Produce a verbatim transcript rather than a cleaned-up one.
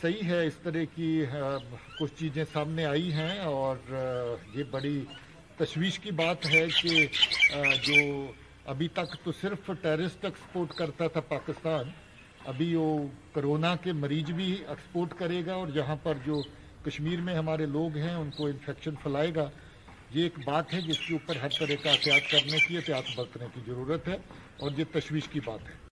सही है, इस तरह की कुछ चीज़ें सामने आई हैं और ये बड़ी तशवीश की बात है कि जो अभी तक तो सिर्फ टेररिस्ट एक्सपोर्ट करता था पाकिस्तान, अभी वो कोरोना के मरीज भी एक्सपोर्ट करेगा और जहाँ पर जो कश्मीर में हमारे लोग हैं उनको इन्फेक्शन फैलाएगा। ये एक बात है जिसके ऊपर हर तरह का एहतियात करने की, एहतियात बरतने की ज़रूरत है और ये तशवीश की बात है।